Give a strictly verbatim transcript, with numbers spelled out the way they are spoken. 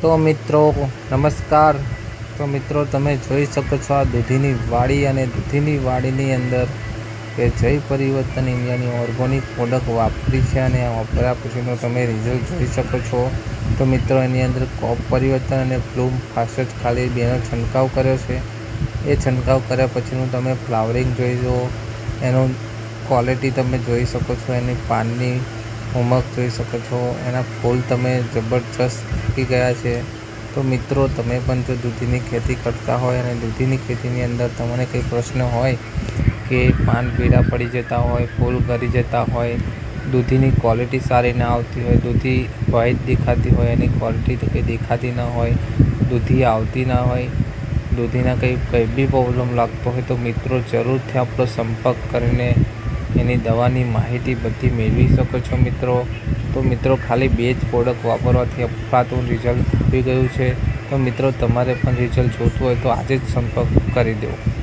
તો મિત્રો નમસ્કાર। તો મિત્રો તમે જોઈ શકો છો આ દૂધીની વાડી અને દૂધીની વાડીની અંદર કે જય પરિવર્તન ઇન્ડિયાની ઓર્ગોનિક પ્રોડક્ટ વાપરી છે અને આ વાપર્યા પછીનો તમે રિઝલ્ટ જોઈ શકો છો। તો મિત્રો એની અંદર ક્રોપ પરિવર્તન અને બ્લૂમ ફાસ્ટ ખાલી બેનો છંટકાવ કર્યો છે। એ છંટકાવ કર્યા પછીનું તમે ફ્લાવરિંગ જોઈ જુઓ, એનું ક્વોલિટી તમે જોઈ શકો છો, એની પાનની ઉમક જોઈ શકો છો, એના ફૂલ તમે જબરજસ્ત ફૂટી ગયા છે। તો મિત્રો તમે પણ જો દૂધીની ખેતી કરતા હોય અને દૂધીની ખેતીની અંદર તમને કંઈ પ્રશ્ન હોય કે પાન પીળા પડી જતા હોય, ફૂલ ગળી જતા હોય, દૂધીની ક્વોલિટી સારી ના આવતી હોય, દૂધી વ્હાઈટ દેખાતી હોય, એની ક્વોલિટી તો કંઈ દેખાતી ના હોય, દૂધી આવતી ના હોય, દૂધીના કંઈ કંઈ બી પ્રોબ્લેમ લાગતો હોય તો મિત્રો જરૂરથી આપણો સંપર્ક કરીને એની દવાની માહિતી બધી મેળવી શકો છો મિત્રો। તો મિત્રો ખાલી બે જ પ્રોડક્ટ વાપરવાથી અફલાતૂન રિઝલ્ટ આવી ગયું છે। તો મિત્રો તમારે પણ રિઝલ્ટ જોતું હોય તો આજે જ સંપર્ક કરી દો।